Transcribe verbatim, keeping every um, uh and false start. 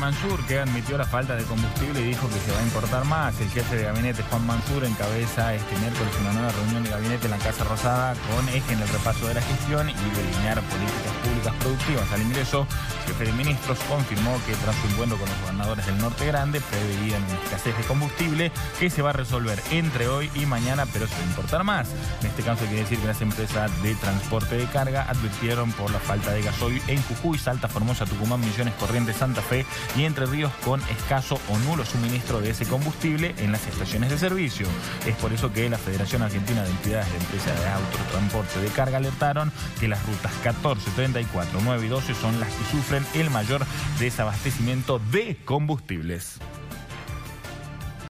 Mansur, que admitió la falta de combustible y dijo que se va a importar más. El jefe de gabinete, Juan Mansur, encabeza este miércoles una nueva reunión de gabinete en la Casa Rosada con eje en el repaso de la gestión y delinear políticas públicas productivas. Al ingreso, el jefe de ministros confirmó que tras su encuentro con los gobernadores del Norte Grande preveían una escasez de combustible que se va a resolver entre hoy y mañana, pero se va a importar más. En este caso quiere decir que las empresas de transporte de carga advirtieron por la falta de gasoil en Jujuy, Salta, Formosa, Tucumán, Misiones, Corrientes, Santa Fe y Entre Ríos, con escaso o nulo suministro de ese combustible en las estaciones de servicio. Es por eso que la Federación Argentina de Entidades de Empresas de Autotransporte de Carga alertaron que las rutas catorce, treinta y cuatro, nueve y doce son las que sufren el mayor desabastecimiento de combustibles.